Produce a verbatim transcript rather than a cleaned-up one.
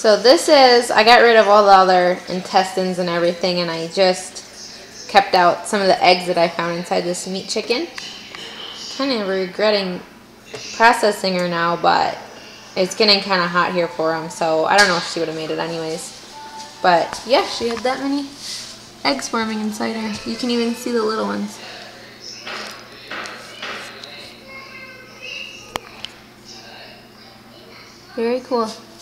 So this is, I got rid of all the other intestines and everything, and I just kept out some of the eggs that I found inside this meat chicken. Kind of regretting processing her now, but it's getting kind of hot here for them, so I don't know if she would have made it anyways. But yeah, she had that many eggs forming inside her. You can even see the little ones. Very cool.